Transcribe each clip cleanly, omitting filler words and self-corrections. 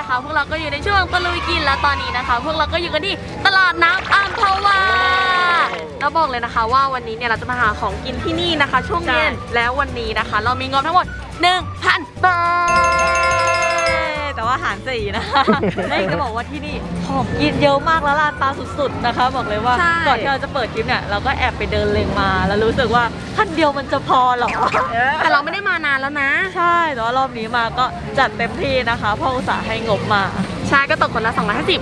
นะคะพวกเราก็อยู่ในช่วงตะลุยกินแล้วตอนนี้นะคะพวกเราก็อยู่กันที่ตลาดน้ำอัมพวาแล้วบอกเลยนะคะว่าวันนี้เนี่ยเราจะมาหาของกินที่นี่นะคะช่วงเย็นแล้ววันนี้นะคะเรามีงบทั้งหมด 1,000 บาทแต่ว่าหาร4นะคะและจะบอกว่าที่นี่ของกินเยอะมากแล้วร้านตาสุดๆนะคะบอกเลยว่าก่อนที่เราจะเปิดคลิปเนี่ยเราก็แอบไปเดินเล็งมาแล้วรู้สึกว่าคันเดียวมันจะพอหรอแต่เราไม่ได้มานานแล้วนะใช่แต่ว่ารอบนี้มาก็จัดเต็มที่นะคะพ่ออุตส่าห์ให้งบมาใช่ก็ตกคนละ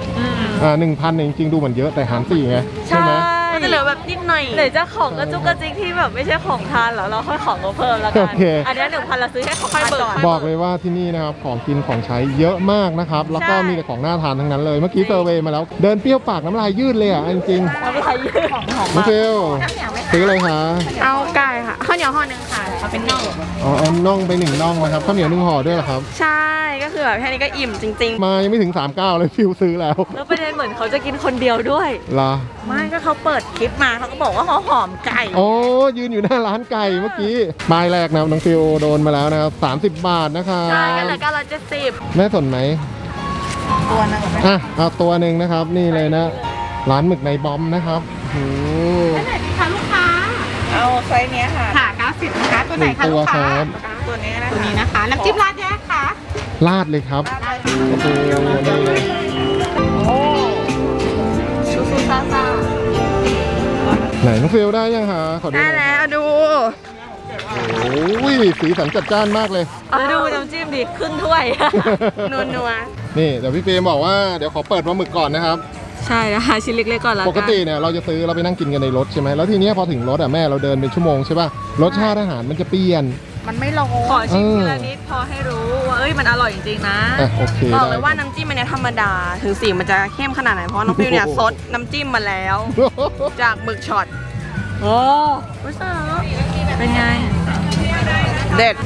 250 1,000จริงๆดูเหมือนเยอะแต่หาร4ไงใช่ไหมมันจะเหลือแบบนิดหน่อยเหลือเจ้าของกระจุกกระจิกที่แบบไม่ใช่ของทานหรอเราค่อยของเพิ่มแล้วกันอันนี้ 1,000 เราซื้อให้เขาค่อยเบิกบอกเลยว่าที่นี่นะครับของกินของใช้เยอะมากนะครับแล้วก็มีแต่ของน่าทานทั้งนั้นเลยเมื่อกี้เซอร์เวย์มาแล้วเดินเปรี้ยวปากน้ำลายยืดเลยอ่ะจริงๆน้ำลายยืดของหอมมากเฟลซื้ออะไรคะเอาไก่ค่ะข้าวเหนียวห่อนึงค่ะเอาเป็นน่องเอาน่องไป1น่องนะครับข้าวเหนียว1ห่อด้วยเหรอครับใช่ก็คือแบบแค่นี้ก็อิ่มจริงๆมายังไม่ถึง39เลยฟิวซื้อแล้วประเด็นเหมือนเขาจะกินคนเดียวด้วยเหรอไม่ก็เขาเปิดคลิปมาเขาก็บอกว่าเขาหอมไก่โอ้ยืนอยู่หน้าร้านไก่เมื่อกี้ป้ายแรกนะน้องฟิวโดนมาแล้วนะครับ30 บาทนะครับใช่ก็เลย970 แม่สนไหมตัวนึงเอาตัวหนึ่งนะครับนี่เลยนะร้านหมึกในบอมนะครับโอ้ไหนดีคะลูกค้าเอาไซส์นี้ค่ะ90นะคะตัวไหนคะลูกค้าตัวนี้นะคะตัวนี้นะคะน้ำจิ้มราดแยกค่ะราดเลยครับโอ้โหนี่เลยโอ้ชูซูซาซาไหนน้องฟิลได้ยังคะขอดูได้แล้วดูโอ้ยสีสันจัดจ้านมากเลยดูน้ำจิ้มดิครึ่งถ้วยนัวนี่เดี๋ยวพี่เฟรมบอกว่าเดี๋ยวขอเปิดปลาหมึกก่อนนะครับใช่นะคะชิ้นเล็กๆก่อนละปกติเนี่ยเราจะซื้อเราไปนั่งกินกันในรถใช่ไหมแล้วทีนี้พอถึงรถแม่เราเดินเป็นชั่วโมงใช่ป่ะรสชาติอาหารมันจะเปลี่ยนมันไม่ลงขอชิมทีละนิดพอให้รู้ว่ามันอร่อยจริงๆนะโอเคบอกเลยว่าน้ำจิ้มมันเนี่ยธรรมดาถึงสีมันจะเข้มขนาดไหนเพราะน้องฟิวเนี่ยซดน้ำจิ้มมาแล้วจากหมึกช็อตโอ้เป็นไงเด็ด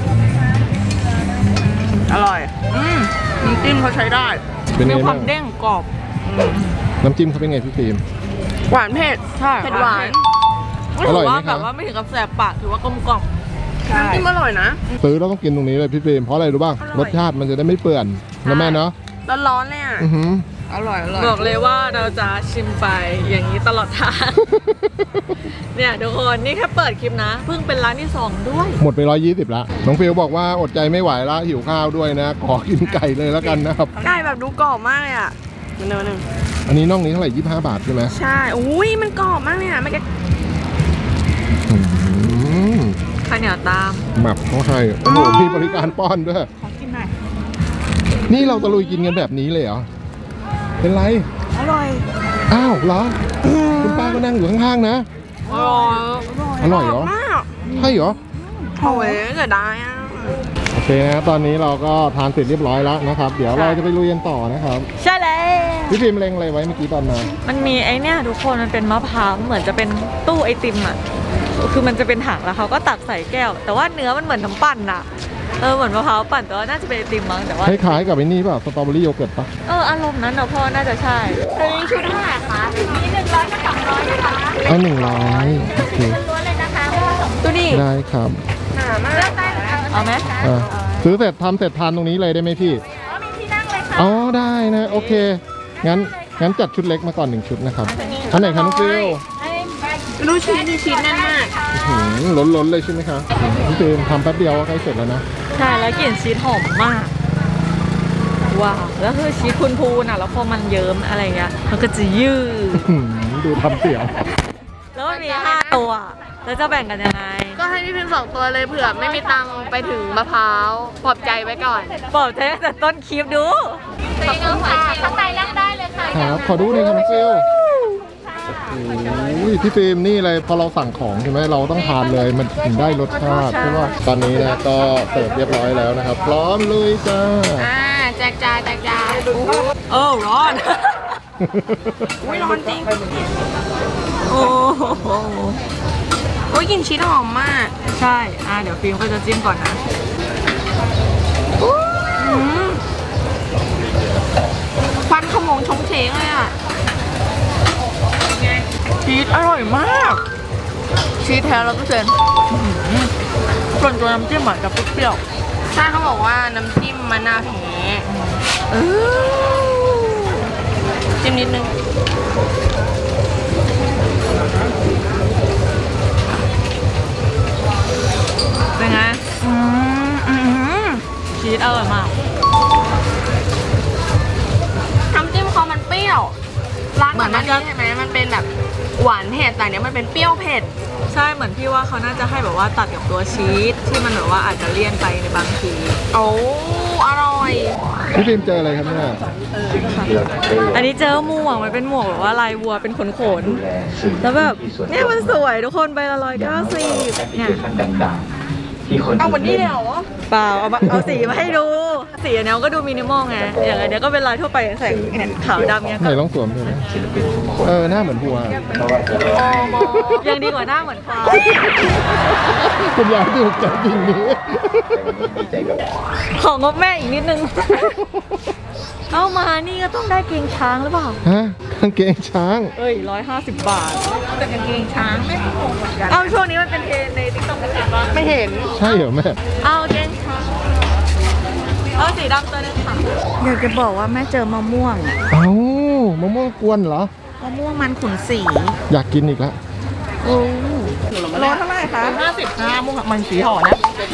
อร่อยน้ำจิ้มเขาใช้ได้มีความเด้งกรอบน้ำจิ้มเขาเป็นไงพี่ฟิล์มหวานเผ็ดใช่เผ็ดหวานอร่อยไหมครับแบบว่าไม่ถึงกับแสบปากถือว่ากลมกล่อมน้ำจิ้มอร่อยนะซื้อเราต้องกินตรงนี้เลยพี่ฟิล์มเพราะอะไรรู้บ้างรสชาติมันจะได้ไม่เปื่อนนะแม่เนาะร้อนๆเลยอ่ะอร่อยบอกเลยว่าเราจะชิมไปอย่างนี้ตลอดทางเนี่ยทุกคนนี่แค่เปิดคลิปนะเพิ่งเป็นร้านที่2ด้วยหมดไป120ละน้องฟิลบอกว่าอดใจไม่ไหวแล้วหิวข้าวด้วยนะขอกินไก่เลยแล้วกันนะครับไก่แบบดูกรอบมากเลยอ่ะนึงอันนี้น่องนี้เท่าไหร่25 บาทใช่ไหมใช่อุ้ยมันกรอบมากเลยอ่ะมันข้าวเหนียวตามหมับเขาให้โอ้โหมีบริการป้อนด้วยขอกินหน่อยนี่เราตะลุยกินกันแบบนี้เลยเหรอเป็นไรอร่อยอ้าวเหรอคุณป้าก็นั่งอยู่ข้างๆนะอร่อยเหรอใช่เหรอโอ้ยเสียดายอ่ะโอเคนะตอนนี้เราก็ทานเสร็จเรียบร้อยแล้วนะครับเดี๋ยวเราจะไปลุยกันต่อนะครับใช่เลยพี่ฟิล์มเล็งอะไรไว้เมื่อกี้ตอนมามันมีไอเนี่ยทุกคนมันเป็นมะพร้าวเหมือนจะเป็นตู้ไอติมอ่ะคือมันจะเป็นถังแล้วเขาก็ตักใส่แก้วแต่ว่าเนื้อมันเหมือนน้ำปั่นอ่ะเหมือนมะพร้าวปั่นแต่ว่าน่าจะเป็นไอติมมั้งแต่ว่าคล้ายๆกับไอ้นี่ป่ะสตรอเบอรี่โยเกิร์ตป่ะอารมณ์นั้นนะพ่อน่าจะใช่ตัวนี้ชุดเท่าไหร่คะมี100กับ200นะคะเอา100โอเคล้วนเลยนะคะตัวนี้ได้ครับเอาไหมซื้อเสร็จทำเสร็จทานตรงนี้เลยได้ไหมพี่มีที่นั่งเลยค่ะอ๋อได้นะโอเคงั้นจัดชุดเล็กมาก่อน1ชุดนะครับอันไหนคะน้องฟิลดูชีสแน่นมากล้นเลยใช่ไหมคะพี่ฟิลทำแป๊บเดียวก็ใกล้เสร็จแล้วนะใช่แล้วกลิ่นชีสหอมมากว้าวแล้วคือชีสพูนๆแล้วพอมันเยิ้มอะไรเงี้ยมันก็จะยืดดูทำเสียวแล้วมี5 ตัวแล้วจะแบ่งกันยังไงก็ให้พี่พิมพ์2 ตัวเลยเผื่อไม่มีตังค์ไปถึงมะพร้าวปลอบใจไว้ก่อนปลอบใจแต่ต้นคลิปดูขอบคุณค่ะข้างในนั่งได้เลยค่ะครับขอดูหน่อยครับน้องฟิลพี่ฟิล์มนี่เลยพอเราสั่งของใช่ไหมเราต้องทานเลยมันถึงได้รสชาติใช่ป่ะตอนนี้นะก็เสิร์ฟเรียบร้อยแล้วนะครับพร้อมเลยจ้าแจกจ่ายร้อนร้อนจริงโอ้โหกลิ่นชีสหอมมากใช่เดี๋ยวฟิล์มก็จะจิ้มก่อนนะควันขโมงชงเชงเลยอ่ะชีสอร่อยมากชีสแท้100%ส่วนตัวน้ำจิ้มเหมือนกับเปรี้ยวใช่เขาบอกว่าน้ำจิ้มมะนาวแท้จิ้มนิดนึงเป็นไงชีสอร่อยมากน้ำจิ้มเขามันเปรี้ยวร้านเหมือนมันใช่ไหมมันเป็นแบบหวานเผ็ดแต่เนี้ยมันเป็นเปรี้ยวเผ็ดใช่เหมือนพี่ว่าเขาน่าจะให้แบบว่าตัดกับตัวชีสที่มันแบบว่าอาจจะเลี่ยนไปในบางทีโอ้อร่อยพี่ฟิล์มเจออะไรครับเนี่ยอันนี้เจอหมวกมันเป็นหมวกแบบว่าลายวัวเป็นขนๆแล้วแบบเนี่ยมันสวยทุกคนใบละ190เนี่ยเอาวันนี้เลยเหรอเปล่าเอาสีมาให้ดูสีอันนี้ก็ดูมินิมอลไงอย่างอันนี้ก็เป็นลายทั่วไปใส่เนี่ยขาวดำเนี่ยไหนลองสวมดูนะหน้าเหมือนหัวยังดีกว่าหน้าเหมือนควายคุณยายถูกใจจริงนี้ของงบแม่อีกนิดนึง เอามานี่ก็ต้องได้เกงช้างหรือเปล่าฮะกางเกงช้างเอ้ย150 บาทแต่กางเกงช้างไม่ถูกเหมือนกันเอาช่วงนี้มันเป็นเทรนในติ๊กต็อกเห็นปะไม่เห็นใช่เหรอแม่เอาเกงช้างเอาสีดำตัวนึงค่ะอยากจะบอกว่าแม่เจอมะม่วงเอ้ามะม่วงกวนเหรอมะม่วงมันขุนสีอยากกินอีกแล้วโอ้โลเท่าไหร่คะ55ม่วงมันสีห่อนะ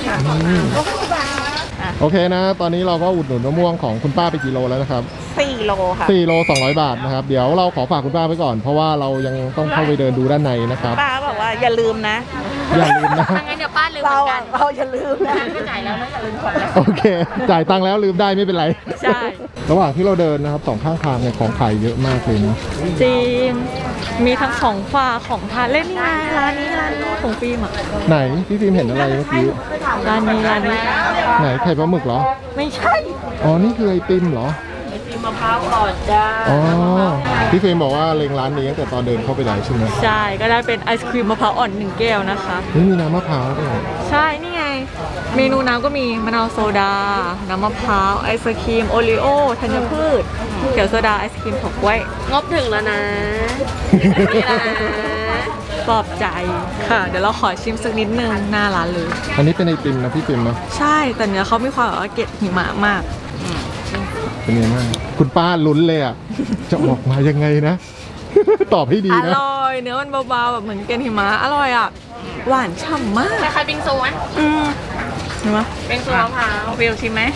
โอเคนะ ตอนนี้เราก็อุดหนุนมะม่วงของคุณป้าไปกี่โลแล้วนะครับ 4 โลค่ะ 4 โล 200 บาทนะครับ เดี๋ยวเราขอฝากคุณป้าไว้ก่อน เพราะว่าเรายังต้องเข้าไปเดินดูด้านในนะครับป้าบอกว่าอย่าลืมนะอย่าลืมนะงั้นเดี๋ยวป้าลืมเหมือนกันเราอย่าลืมนะก็จ่ายแล้วนะอย่าลืมก่อนโอเค จ่ายตังค์แล้วลืมได้ไม่เป็นไรใช่ระหว่างที่เราเดินนะครับสองข้างทางเนี่ยของขายเยอะมากเลยนะจริงมีทั้งของฝากของทานเล่นนี่ไงร้านนี้ของฟิล์มอ่ะไหนพี่ฟิล์มเห็นอะไรเมื่อกี้ร้านนี้ไหนไข่ปลาหมึกเหรอไม่ใช่อ๋อ นี่คือไอติมเหรอมะพร้าวอ่อนจ้าอ๋อ พี่ฟิล์มบอกว่าเล็งร้านนี้ตั้งแต่ตอนเดินเข้าไปแล้วใช่ไหมใช่ก็ได้เป็นไอศครีมมะพร้าวอ่อน1 แก้วนะคะนี่มีน้ำมะพร้าวด้วยใช่นี่ไง เมนูน้ำก็มีมะนาวโซดา น้ำมะพร้าวไอศครีมโอรีโอธัญพืชเขียวโซดาไอศครีมเฉาก๊วยงบถึงแล้วนะนี่ละนะปลอบใจค่ะ เดี๋ยวเราขอชิมสักนิดนึงหน้าร้านเลยอันนี้เป็นไอติมนะพี่ฟิล์มนะใช่แต่เนื้อเขามีความแบบว่าเกล็ดหิมะมากเป็นไงบ้างคุณป้าลุ้นเลยอ่ะ จะออกมายังไงนะ ตอบให้ดีอนะร่อยเนื้อมันเบาๆแบบเหมือนเกล็ดหิมะอร่อยอ่ะหวานฉ่ำมากคล้ายๆบิงซูไหมเห็นไหมบิงซูมะพร้าวฟิลชิมไหม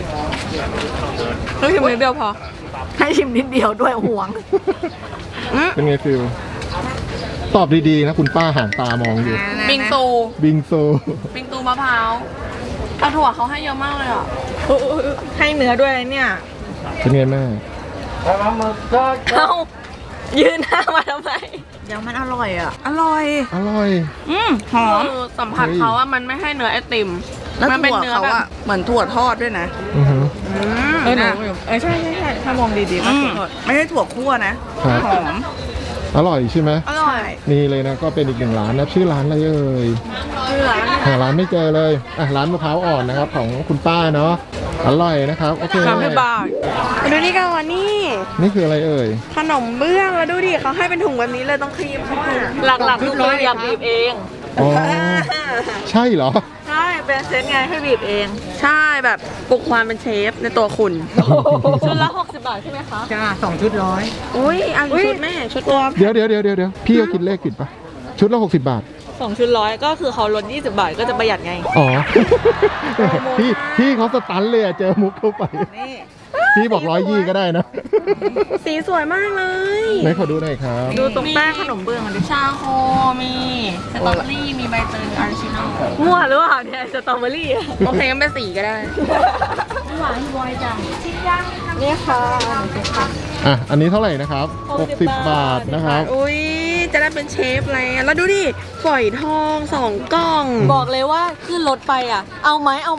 ชิมนิดเดียวพอให้ชิมนิดเดียวด้วยห่วงเป็นไงฟิลตอบดีๆนะคุณป้าห่างตามองอยู่บิงซูบิงโซบิงซูมะพร้าวเอาถั่วเขาให้เยอะมากเลยอ่ะให้เนื้อด้วยเนี่ยเป็นไงแม่เอายืนหน้ามาทำไมเดี๋ยวมันอร่อยอ่ะอร่อยอร่อยหอมคือสัมผัสเขาว่ามันไม่ให้เนื้อไอติม มันเป็นเนื้อแบบเหมือนถั่วทอดด้วยนะอือฮึหนูใช่ถ้ามองดีๆก็ถั่วทอดไม่ใช่ถั่วคั่วนะครับ หอมอร่อยใช่ไหมอร่อยนี่เลยนะก็เป็นอีกหนึ่งร้านนะชื่อร้านอะไรเอ่ยชื่อร้านหาร้านไม่เจอเลยร้านมะพร้าวอ่อนนะครับของคุณป้าเนาะอร่อยนะครับโอเค 30 บาทดูนี่กันวันนี้นี่คืออะไรเอ่ยขนมเบื้องแล้วดูดิเขาให้เป็นถุงแบบนี้เลยต้องครีมเข้ามาหลักๆคืออยากบีบเองอ๋อใช่เหรอใช่เป็นเซตไงให้บีบเองใช่แบบปลุกความเป็นเชฟในตัวคุณชุดละ60 บาทใช่ไหมคะจ้า2 ชุด100 อุ้ยเอาอีกชุดแม่ชุดตัวเดี๋ยวพี่ก็คิดเลขผิดปะชุดละ60 บาท 2 ชุด100ก็คือเขาลด20 บาทก็จะประหยัดไงอ๋อ พี่เขาสตันเลยอะเจอมุกเข้าไป พี่บอก120ก็ได้นะสีสวยมากเลยไหนขอดูหน่อยครับดูตรงแป้งขนมเบื้องมันดิชาโคมีสตรอเบอรี่มีใบเตยมีออริจินอลมั่วหรือเปล่าเนี่ยสตรอเบอรี่โอเคงั้นเป็นสีก็ได้นี่ค่ะอันนี้เท่าไหร่นะครับ 60 บาทนะครับอุ้ยจะได้เป็นเชฟแล้วแล้วดูดิฝอยทอง2 กล่องบอกเลยว่าขึ้นรถไปอ่ะ เอาไหมอยู่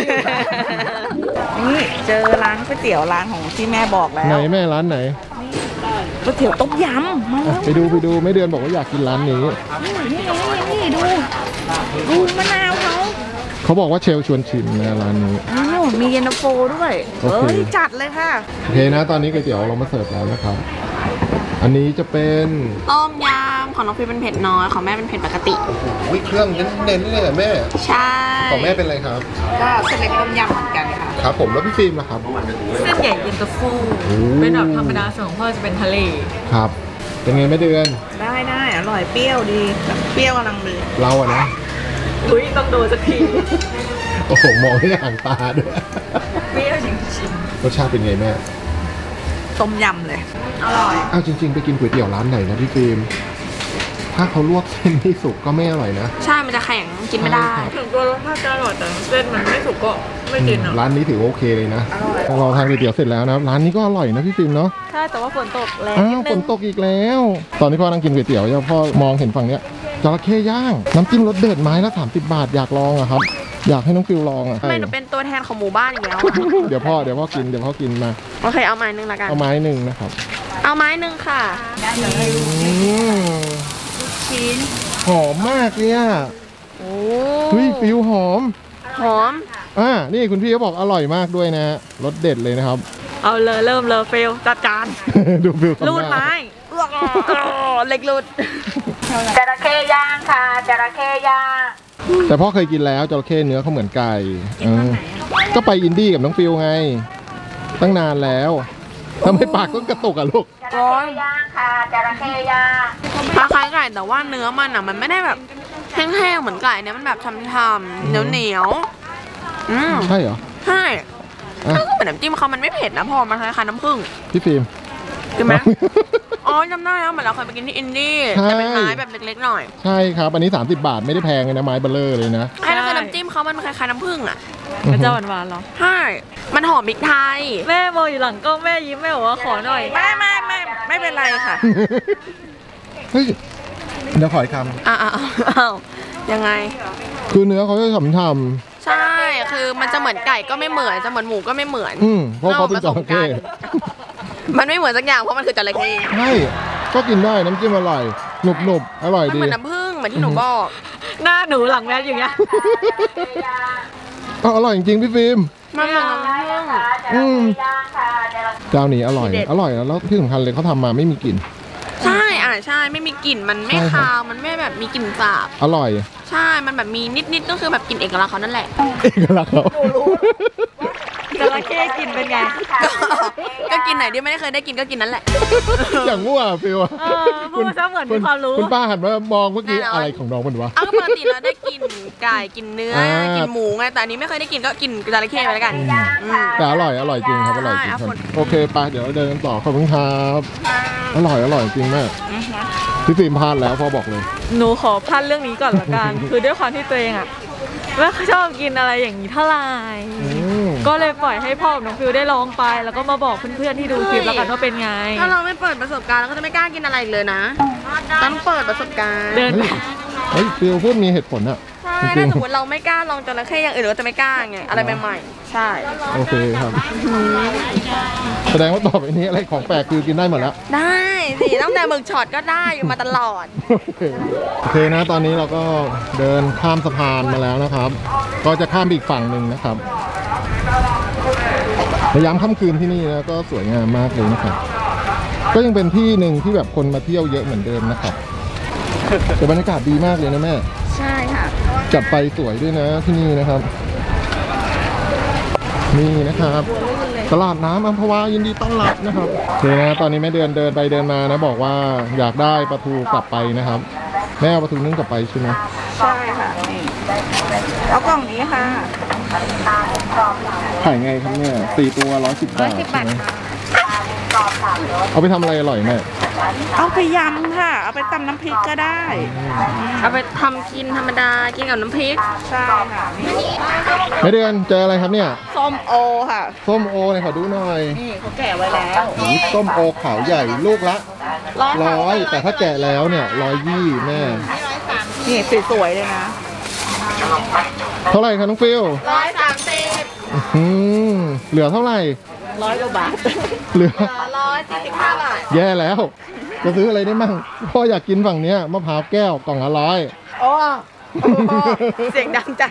นี่เจอร้านก๋วยเตี๋ยวร้านของที่แม่บอกแล้ไหนวแม่ร้านไหนก๋วยเตี๋ยวต้มยำมาอ่ะไปดูไม่เดือนบอกว่าอยากกินร้านนี้นี่ดูมะนาวเขาเขาบอกว่าเชลชวนชิมนะร้านนี้อ้าวมีเย็นตาโฟด้วยโอเคจัดเลยค่ะโอเคนะตอนนี้ก๋วยเตี๋ยวเรามาเสิร์ฟแล้วนะครับ อันนี้จะเป็นต้มยำของน้องฟิวเป็นเผ็ดน้อยของแม่เป็นเผ็ดปกติเครื่องเน้นๆเลยแม่ใช่ของแม่เป็นอะไรครับก็เส้นเล็กต้มยำเหมือนกันค่ะครับผมแล้วพี่ฟิล์มล่ะครับเส้นใหญ่เย็นตาโฟเป็นแบบธรรมดาส่วนของพ่อจะเป็นทะเลครับเป็นไงแม่เดือนได้อร่อยเปรี้ยวดีเปรี้ยวกำลังดีเราอะนะอุ้ยต้องโดนสักทีโอ้โหมองไม่ห่างตาด้วยเปรี้ยวจริงรสชาติเป็นไงแม่ต้มยำเลยอร่อยอ้าวจริงๆไปกินก๋วยเตี๋ยวร้านไหนนะพี่ฟิล์มถ้าเขาลวกเส้นไม่สุกก็ไม่อร่อยนะใช่มันจะแข็งกินไม่ได้ๆถึงตัวรสชาติจะอร่อยแต่เส้นมันไม่สุกก็ไม่กินอ่ะร้านนี้ถือว่าโอเคเลยนะเราทานก๋วยเตี๋ยวเสร็จแล้วนะร้านนี้ก็อร่อยนะพี่ฟิล์มเนาะใช่แต่ว่าฝนตกแรงอ้านิวดฝนึนงตกอีกแล้ว ตอนที่พ่อนั่งกินก๋วยเตี๋ยวเนี่ยพ่อมองเห็นฝั่งเนี้ยจระเข้ย่างน้ำจิ้มรสเด็ดไม้ละ30 บาทอยากลองอะครับ อยากให้น้องฟิวลองอะไม่หนูเป็นตัวแทนของหมู่บ้านอีกแล้วเดี๋ยวพ่อกินมาโอเคเอาไม้หนึ่งละกันเอาไม้หนึ่งนะครับเอาไม้หนึ่งค่ะชิ้นหอมมากเลยอะโอ้เฮ้ยฟิวหอมหอมนี่คุณพี่เขาบอกอร่อยมากด้วยนะฮะรสเด็ดเลยนะครับเอาเลยเริ่มเลยเฟลจัดจานดูฟิวทำหน้ารูดไม้เอื้อกเล็กรุดจระเข้ย่างค่ะจระเข้ย่างแต่พ่อเคยกินแล้วจระเข้เนื้อเขาเหมือนไก่ก็ไปอินดี้กับน้องฟิวไง ตั้งนานแล้วทำไมปากต้องกระตุกอะลูกจระเข้ย่างค่ะจระเข้ย่างคล้ายๆไก่แต่ว่าเนื้อมันอ่ะมันไม่ได้แบบแห้งๆเหมือนไก่เนี่ยมันแบบช่ำๆเหนียวๆใช่เหรอใช่อ่ะก็เหมือนน้ำจิ้มเขามันไม่เผ็ดนะพอมันคล้ายๆน้ำผึ้งพี่ฟิล์มใช่ไหม อ๋อจำได้แล้วเหมือนเราเคยไปกินที่อินดี้ใช่แต่เป็นไม้แบบเล็กๆหน่อยใช่ครับอันนี้30 บาทไม่ได้แพงเลยนะไม้เบลเลอร์เลยนะใช่แล้วคือน้ำจิ้มเขามันคล้ายๆน้ำผึ้งอ่ะมันจะหวานๆเหรอใช่ มันหอมพริกไทยแม่มองอยู่หลังก็แม่ยิ้มแม่บอกว่าขอหน่อยไม่เป็นไรค่ะเฮ้ยเดี๋ยวขออีกคอ้าวยังไงำคือเนื้อเขาจะฉ่ำใช่ คือมันจะเหมือนไก่ก็ไม่เหมือน จะเหมือนหมูก็ไม่เหมือนเพราะเขาเป็นจระเข้มันไม่เหมือนสักอย่างเพราะมันคือจระเข้ใช่ก็กินได้น้ำจิ้มอร่อยหนุบๆอร่อยมันดีเหมือนน้ำผึ้งเหมือนที่หนูบอกหน้าหนูหลังแม่อย่างเงี้ยอร่อยจริงๆพี่ฟิล์มมันเหมือนน้ำผึ้งเจ้านี้อร่อยแล้วที่สำคัญเลยเขาทำมาไม่มีกลิ่นใช่ใช่ ไม่มีกลิ่น มันไม่ใช่ครับคาว มันไม่แบบมีกลิ่นสาบอร่อยใช่ มันแบบมีนิดๆก็คือแบบกลิ่นเอกลักษณ์เขานั่นแหละเอกลักษณ์เขาจระเข้กินเป็นไงก็กินไหนที่ไม่ได้เคยได้กินก็กินนั่นแหละอย่างมั่วฟิวอะพูดซะเหมือนมีความรู้คุณป้าหันมามองเมื่อกี้แน่นอนอะไรของน้องมันวะเอาก็ปกติเราได้กินไก่กินเนื้อ กินหมูไง แต่อันนี้ไม่เคยได้กินก็กินจระเข้ไปแล้วกันอืมแต่อร่อยจริงครับอร่อยจริงใช่ครับฝนโอเคไปเดี๋ยวเราเดินกันต่อขอบคุณครับอร่อยจริงมากพี่ฟิล์มพลาดแล้วพ่อบอกเลยหนูขอพันเรื่องนี้ก่อนละกัน คือด้วยความที่ตัวเองอะไม่ค่อยชอบกินอะไรอย่างนี้เท่าไหร่ ก็เลยปล่อยให้พ่อกับน้องฟิวได้ลองไป แล้วก็มาบอกเพื่อนๆที่ดูคลิปแล้วกันว่าเป็นไงถ้าเราไม่เปิดประสบการณ์เราก็จะไม่กล้ากินอะไรอีกเลยนะ ต้องเปิดประสบการณ์เดินเฮ้ยฟิลพูดมีเหตุผลอะใช่จริถ้าง สมมติเราไม่กล้าลองจระเข้อย่างอื่นเราก็จะไม่กล้าไง อะไรใหม่ๆ ใช่ๆโอเคครับ แสดงว่าต่อไปนี้อะไรของแปลกคือกินได้หมดแล้วได้สิตั้งแต่หมึกช็อตก็ได้อยู่มาตลอดโอเคนะตอนนี้เราก็เดินข้ามสะพานมาแล้วนะครับ ก็จะข้ามไปอีกฝั่งหนึ่งนะครับในยามค่ำคืนที่นี่นะก็สวยงามมากเลยนะครับ ก็ยังเป็นที่หนึ่งที่แบบคนมาเที่ยวเยอะเหมือนเดิมนะครับแต่บรรยากาศดีมากเลยนะแม่ใช่ค่ะจัดไปสวยด้วยนะที่นี่นะครับ นี่นะครับ ตลาดน้ำอัมพวายินดีต้อนรับนะครับโอเคนะตอนนี้แม่เดินไปเดินมานะบอกว่าอยากได้ปลาทูกลับไปนะครับแม่เอาปลาทูนึ่งกลับไปใช่ไหมใช่ค่ะนี่เอากล่องนี้ค่ะขายไงครับเนี่ย4 ตัว110 บาทใช่ไหมเอาไปทำอะไรอร่อยแม่เอาไปยำค่ะ เอาไปตำน้ำพริกก็ได้เอาไปทำกินธรรมดา กินกับน้ำพริกใช่ค่ะนี่แม่เดือนเจออะไรครับเนี่ยส้มโอค่ะส้มโอเนี่ยขอดูหน่อยนี่เขาแกะไว้แล้วนี่ส้มโอขาวใหญ่ลูกละ100แต่ถ้าแกะแล้วเนี่ย120แม่นี่สวยๆเลยนะเท่าไหร่ครับน้องฟิล 130 เหลือเท่าไหร่ 100 กว่าบาทเหลือ 145 บาทแย่แล้ว จะซื้ออะไรได้มั่งพ่ออยากกินฝั่งเนี้ยมะพร้าวแก้วกล่องละ100 โอ้เสียงดังจัง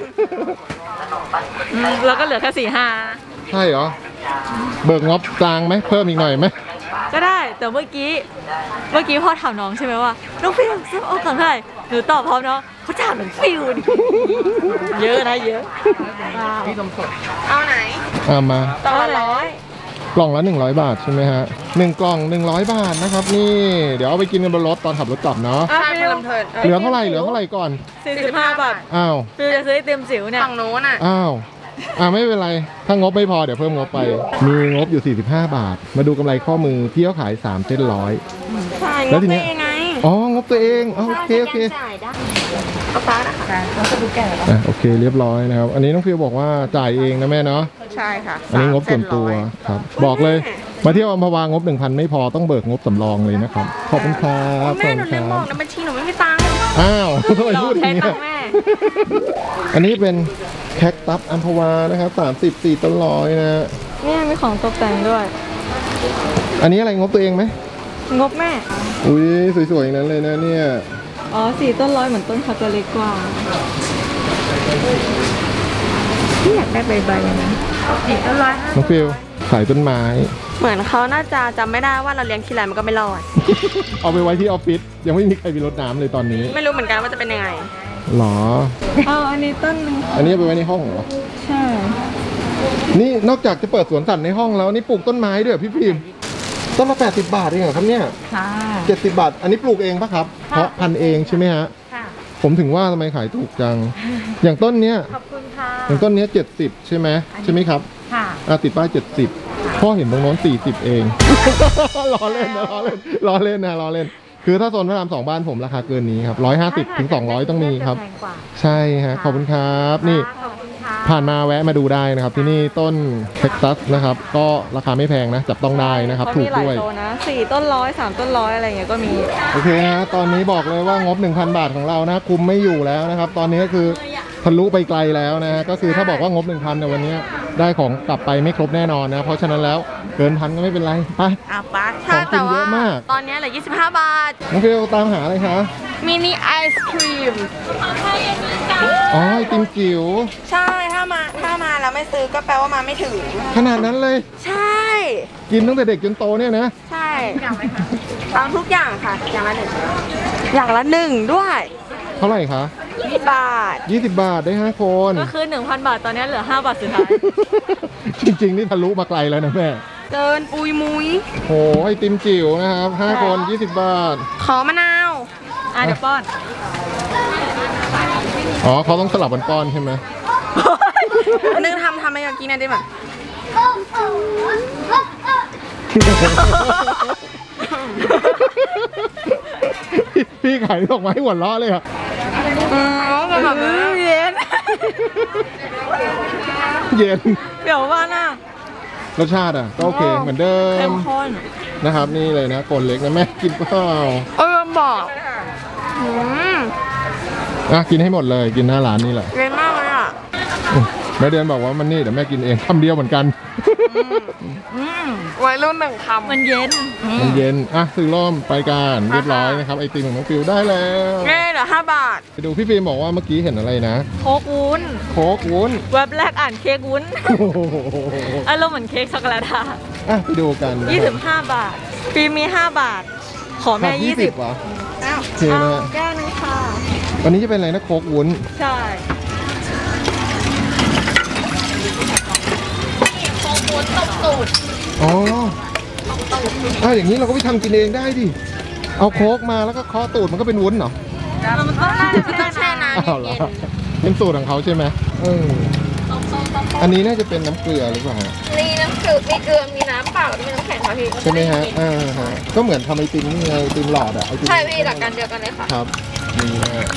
แล้วก็เหลือแค่4-5 ใช่เหรอ เบิกงบกลางไหมเพิ่มอีกหน่อยไหมก็ได้แต่เมื่อกี้พ่อถามน้องใช่ไหมว่าน้องฟิวซื้อโอ๊กกล่องเท่าไหร่หนูตอบพร้อมน้องเขาถามน้องฟิวดิเยอะนะเยอะเอาไหนมาต่อร้อยกล่องละ100 บาทใช่ไหมฮะ1 กล่อง100 บาทนะครับนี่เดี๋ยวเอาไปกินกันบนรถตอนขับรถกลับเนาะอ่ะใช่ฟิเป็นวลำเพลินเหลือเท่าไหร่ก่อน 45 บาทอ้าวฟิวจะซื้อไอเต็มจิ๋วเนี่ยฝั่งโน้นอ่ะอ้าวไม่เป็นไรถ้างบไม่พอเดี๋ยวเพิ่มงบไปมีงบอยู่45 บาท มาดูกำไรข้อมือพี่เขาขาย3เส้นร้อยใช่แล้วทีเนี้ยงบได้ยังไงอ๋องบตัวเองโอเคจ่ายได้เอาฟ้านะคะโอเคเรียบร้อยนะครับอันนี้น้องฟิวบอกว่าจ่ายเองนะแม่เนาะใช่ค่ะอันนี้งบส่วนตัวครับบอกเลยมาเที่ยวอัมพวางบ 1,000 ไม่พอต้องเบิกงบสำรองเลยนะครับขอบคุณครับแม่หนูขลือบมคุณบอกครับนะบัญชีหนูไม่มีตังค์อ้าวทำไมพูดอย่างใช้นี้ตังค์แม่อันนี้เป็นแคคตัสอัมพวานะครับ34 ต้นร้อยนะเนี่ยมีของตกแต่งด้วยอันนี้อะไรงบตัวเองไหมงบแม่อุ้ยสวยๆอย่างนั้นเลยนะเนี่ยอ๋อ4 ต้นร้อยเหมือนต้นเขาจะเล็กกว่าที่อยากได้ใบๆนะ4 ต้นร้อยน้องฟิวขายต้นไม้เหมือนเขาน่าจะจำไม่ได้ว่าเราเลี้ยงทีไรมันก็ไม่รอดเอาไปไว้ที่ออฟฟิศยังไม่มีใครมีรดน้ำเลยตอนนี้ไม่รู้เหมือนกันว่าจะเป็นยังไงหรออันนี้ต้นนึงอันนี้เอาไปไว้ในห้องเหรอใช่นี่นอกจากจะเปิดสวนสัตว์ในห้องแล้วนี่ปลูกต้นไม้ด้วยพี่พิมพ์ต้นละ80 บาทเองเหรอครับเนี่ยค่ะ 70 บาท อันนี้ปลูกเองปะครับ เพราะพันธุ์เองใช่ไหมฮะค่ะผมถึงว่าทำไมขายถูกจัง อย่างต้นเนี้ยขอบคุณค่ะอย่างต้นเนี้ย70ใช่ไหมครับค่ะติดป้าย70พ่อเห็นตรงโน้น40เอง ล้อเล่นนะล้อเล่น คือถ้าโซนพระราม2บ้านผมราคาเกินนี้ครับ150 ถึง 200ต้องมีครับแพงกว่าใช่ฮะขอบคุณครับนี่ขอบคุณค่ะผ่านมาแวะมาดูได้นะครับ ที่นี่ต้นแคคตัสนะครับ ก็ราคาไม่แพงนะ จับต้องได้นะครับเขาถูมีกหลายด้วยโซนนะ4 ต้นร้อย3 ต้นร้อยอะไรอย่างเงี้ยก็มีโอเคฮะตอนนี้บอกเลยว่างบ 1,000 บาทของเรานะคุมไม่อยู่แล้วนะครับ ตอนนี้ก็คือทะลุไปไกลแล้วนะฮะก็คือถ้าบอกว่างบ 1,000ในวันนี้ได้ของกลับไปไม่ครบแน่นอนนะเพราะฉะนั้นแล้วเกินพันก็ไม่เป็นไรไปอ่ะปะของกินเยอะมากตอนนี้เหลือ25 บาทน้องเฟลตามหาอะไรคะมินิไอศครีมอ๋อไอติมจิ๋วใช่ถ้ามาแล้วไม่ซื้อก็แปลว่ามาไม่ถึงขนาดนั้นเลยใช่กินตั้งแต่เด็กจนโตเนี่ยนะใช่ตามทุกอย่างค่ะ อย่างละ 1 อย่างละ 1 ด้วยเท่าไหร่คะ 20 บาท 20 บาทได้5 คนก็คือ 1,000 บาทตอนนี้เหลือ5 บาทสุดท้ายจริงๆนี่ทะลุมาไกลแล้วนะแม่เกินปุยมุยโหไอติมจิ๋วนะครับ5 คน20 บาทขอมะนาวเดี๋ยวป้อนอ๋อเขาต้องสลับกันป้อนใช่ไหมอันนึงทำอะไรกับกินนะได้ไหมพี่ขายดอกไม้หัวเราะเลยอะเป็นแบบนี้เย็นเย็นเปรี้ยวว่านอ่ะรสชาติอ่ะก็โอเคเหมือนเดิเข้มมข้นนะครับนี่เลยนะกลเล็กนะแม่กินเปล่าบอกอืมกินให้หมดเลยกินหน้าร้านนี่แหละเย็นมากเลยอ่ะแม่เดือนบอกว่ามันนี่เดี๋ยวแม่กินเองคำเดียวเหมือนกันวัยรุ่น1 คำมันเย็นมันเย็นซื้อร่มไปกันเรียบร้อยนะครับไอติมของน้องฟิวได้แล้วเง่เหลือ5 บาทไปดูพี่ฟิล์มบอกว่าเมื่อกี้เห็นอะไรนะโค้กวุ้นโค้กวุ้นเว็บแรกอ่านเค้กวุ้นโอ้โหอารมณ์เหมือนเค้กช็อกโกแลตอะไปดูกันนะครับ 25 บาทปีมี5 บาท ขอแม่ 20 20 เหรออ้าวโอเคนะแก้วนึงค่ะวันนี้จะเป็นอะไรนะโค้กวุ้นใช่อ๋ออย่างนี้เราก็ไปทำกินเองได้ดิ เอาโค้กมาแล้วก็เคาะตูดมันก็เป็นวุ้นเหรอมันต้องแช่น้ำอ้าวเหรอเย็นเป็นสูตรของเขาใช่ไหมอันนี้น่าจะเป็นน้ำเกลือหรือเปล่าฮะๆมีน้ำจืดมีเกลือ มีน้ำเปล่าแล้วมีน้ำแข็งค่ะพี่ใช่ไหมฮะฮะก็เหมือนทำไอติมนี่ไงไอติมหลอดอะไอติมใช่พี่หลักการเดียวกันเลยค่ะครับนี่นะฮะ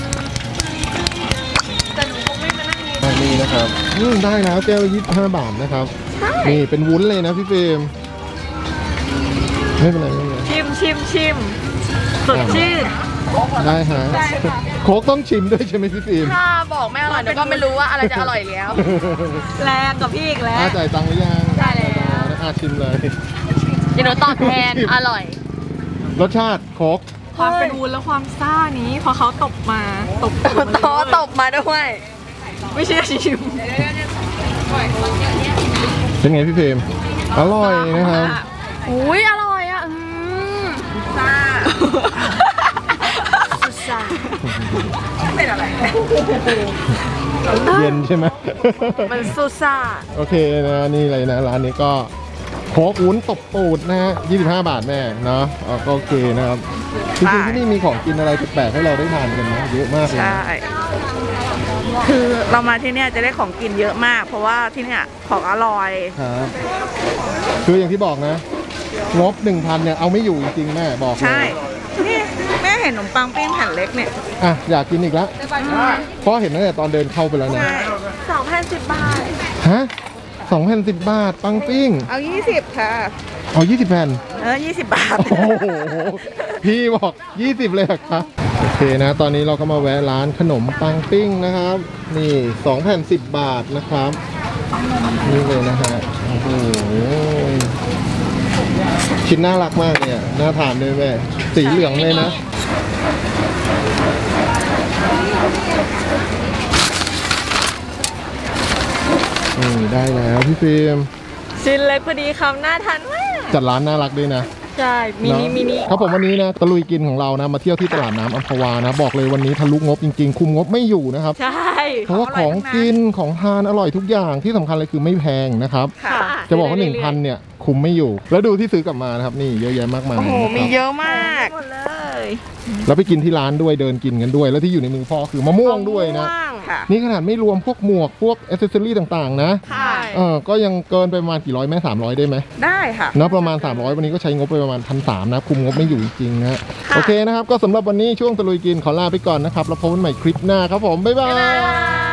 แต่หนูคงไม่มานั่งกินนี่นะครับได้แล้วแก้ว25 บาทนะครับนี่เป็นวุ้นเลยนะพี่เฟรมไม่เป็นไรไม่เป็นไรชิมสดชื่นได้ฮะโค้กต้องชิมด้วยใช่ไหมพี่ฟิล์มถ้าบอกไม่อร่อยเดี๋ยวก็ไม่รู้ว่าอะไรจะอร่อยแล้วแรงกับพี่อีกแล้วจ่ายตังค์หรือยังได้แล้วชิมเลยเดี๋ยวหนูตอบแทน อร่อยรสชาติโค้กความเป็นวุ้นและความซ่านี้พอเขาตบมาตบโตตบมาด้วยไม่เชื่อชิมเป็นไงพี่ฟิล์มอร่อยนะครับอุ้ยอร่อยอ่ะเป็นอะไรเย็นใช่ไหมมันซูซ่าโอเคนะนี่เลยนะร้านนี้ก็โคกวุ้นตบตูดนะฮะ25 บาทแม่เนาะก็โอเคนะครับจริงๆที่นี่มีของกินอะไรแปลกๆให้เราได้ทานกันนะเยอะมากเลยใช่ คือเรามาที่เนี่ยจะได้ของกินเยอะมาก เพราะว่าที่เนี่ยของอร่อยครับคืออย่างที่บอกนะงบ 1,000เนี่ยเอาไม่อยู่จริงๆแม่บอกเลยใช่ นี่แม่เห็นขนมปังปิ้งแผ่นเล็กเนี่ยอ่ะอยากกินอีกแล้วเพราะเห็นตั้งแต่ตอนเดินเข้าไปแล้วนะใช่ 2,010 บาทฮะ2,010 บาทปังปิ้งเอา 20 ค่ะเอา20 แผ่น 20 บาทโอ้โหพี่บอก20เลยเหรอครับโอเคนะตอนนี้เราก็มาแวะร้านขนมปังปิ้งนะครับนี่2 แผ่น10 บาทนะครับนี่เลยนะฮะโอ้โหชิ้นน่ารักมากเนี่ยน่าทานด้วยแม่สีเหลืองเลยนะได้แล้วพี่ฟิล์มชิ้นเล็กพอดีคำน่าทานมากจัดร้านน่ารักด้วยนะใช่มินิเอะมินิครับผมวันนี้นะตะลุยกินของเรานะมาเที่ยวที่ตลาดน้ำอัมพวานะบอกเลยวันนี้ทะลุงบจริงๆ คุมงบไม่อยู่นะครับใช่เพราะว่าของกินของทานอร่อยทุกอย่างที่สำคัญเลยคือไม่แพงนะครับค่ะจะบอกว่า 1,000 เนี่ยคุมไม่อยู่ แล้วดูที่ซื้อกลับมานะครับนี่เยอะแยะมากมายโอ้โห มีนะครับเยอะมากหมดเลยแล้วไปกินที่ร้านด้วยเดินกินกันด้วย แล้วที่อยู่ในมือพ่อคือมะม่วงด้วยนะค่ะนี่ขนาดไม่รวมพวกหมวกพวกอ c เซสซอรี่ต่างๆ นะค่ะก็ยังเกินไปประมาณกี่ร้อยแม่300 ได้ไหมได้ค่ะเนาะประมาณ 300 วันนี้ก็ใช้งบไปประมาณ 1,300 นะคุมงบไม่อยู่จริงๆนะโอเคนะครับก็สำหรับวันนี้ช่วงตะลุยกินขอลาไปก่อนนะครับแล้วพบกันใหม่คลิปหน้าครับผมบ๊ายบาย